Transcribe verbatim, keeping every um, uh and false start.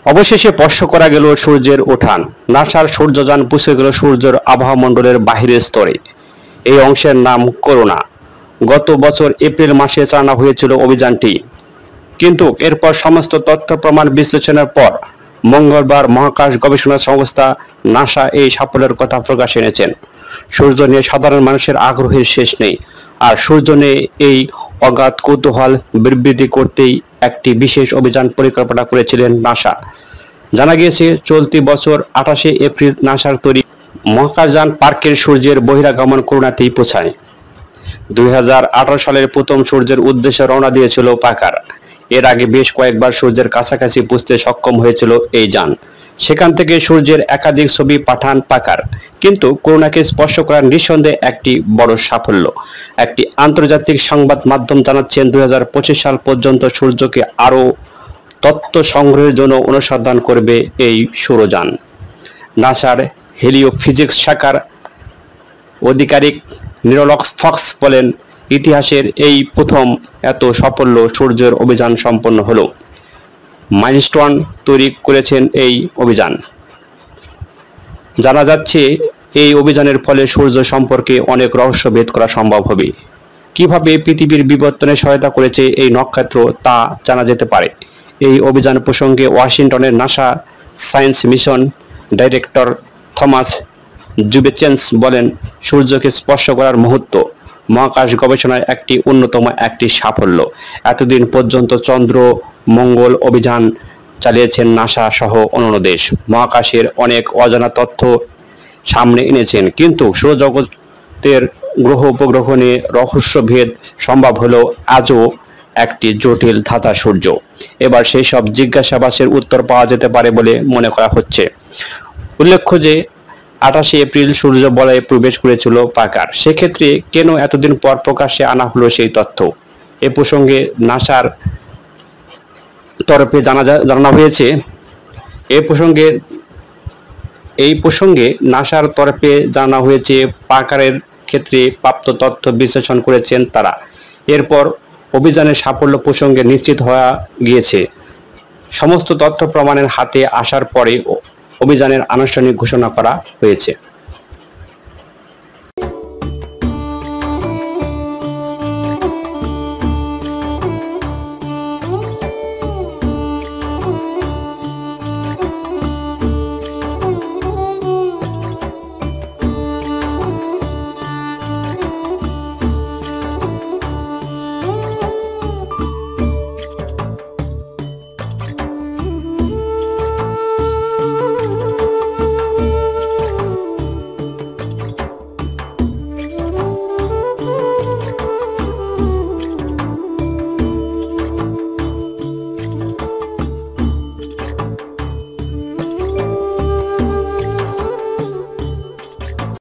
অবশেষে স্পর্শ করা গেল সূর্যের উঠান। নাসার সূর্যযান পৌঁছে গেল সূর্যের আবহাওয়া মণ্ডলের বাহিরের স্তরে। এই অংশের নাম করোনা। গত বছর এপ্রিল মাসে চালানো হয়েছিল অভিযানটি, কিন্তু এরপর সমস্ত তথ্য প্রমাণ বিশ্লেষণের পর মঙ্গলবার মহাকাশ গবেষণা সংস্থা নাসা এই সাফল্যের কথা প্রকাশ এনেছেন। সূর্য নিয়ে সাধারণ মানুষের আগ্রহের শেষ নেই, আর সূর্য নিয়ে এই অগাধ কৌতূহল বিবৃতি করতেই একটি বিশেষ অভিযান পরিকল্পনা করেছিলেন নাসা। জানা গিয়েছে, চলতি বছর আঠাশে এপ্রিল নাসার তৈরি মহাকাশযান পার্কের সূর্যের বহিরাগমন করোনাতেই পৌঁছায়। দুই হাজার আঠারো সালের প্রথম সূর্যের উদ্দেশ্যে রওনা দিয়েছিল পাকার। এর আগে বেশ কয়েকবার সূর্যের কাছাকাছি পৌঁছতে সক্ষম হয়েছিল এই যান। সেখান থেকে সূর্যের একাধিক ছবি পাঠান পাকার, কিন্তু করোনাকে স্পর্শ করার নিঃসন্দেহে একটি বড় সাফল্য। একটি আন্তর্জাতিক সংবাদ মাধ্যম জানাচ্ছেন, দুই হাজার পঁচিশ সাল পর্যন্ত সূর্যকে আরও তথ্য সংগ্রহের জন্য অনুসন্ধান করবে এই সৌরযান। নাসার হেলিওফিজিক্স শাখার আধিকারিক নিরলক্স ফক্স বলেন, ইতিহাসের এই প্রথম এত সাফল্য সূর্যের অভিযান সম্পন্ন হলো। মাইলস্টোন তৈরি করেছেন এই অভিযান। জানা যাচ্ছে, এই অভিযানের ফলে সূর্য সম্পর্কে অনেক রহস্য ভেদ করা সম্ভব হবে। কিভাবে পৃথিবীর বিবর্তনে সহায়তা করেছে এই নক্ষত্র তা জানা যেতে পারে। এই অভিযান প্রসঙ্গে ওয়াশিংটনের NASA science mission director Thomas জুবেচেন্স বলেন, সূর্যকে স্পর্শ করার মুহূর্ত মহাকাশ গবেষণার একটি অন্যতম একটি সাফল্য। এতদিন পর্যন্ত চন্দ্র মঙ্গল অভিযান চালিয়েছেন নাসা সহ অন্যান্য দেশ। মহাকাশের অনেক অজানা তথ্য সামনে এনেছেন, কিন্তু সৌরজগতের গ্রহ উপগ্রহ নিয়ে রহস্যভেদ সম্ভব হলেও আজও একটি জটিল ধাঁধা সূর্য। এবার সেই সব জিজ্ঞাসাবাসের উত্তর পাওয়া যেতে পারে বলে মনে করা হচ্ছে। উল্লেখ্য যে আঠাশে এপ্রিল সূর্য বলয়ে প্রবেশ করেছিল পাকার। সেক্ষেত্রে কেন এতদিন পর প্রকাশ্যে আনা হলো সেই তথ্য? এ প্রসঙ্গে নাসার তরফে জানা জানানো হয়েছে এ প্রসঙ্গে এই প্রসঙ্গে নাসার তরফে জানা হয়েছে পাকারের ক্ষেত্রে প্রাপ্ত তথ্য বিশ্লেষণ করেছেন তারা। এরপর অভিযানের সাফল্য প্রসঙ্গে নিশ্চিত হয়ে গিয়েছে। সমস্ত তথ্য প্রমাণের হাতে আসার পরে অভিযানের আনুষ্ঠানিক ঘোষণা করা হয়েছে।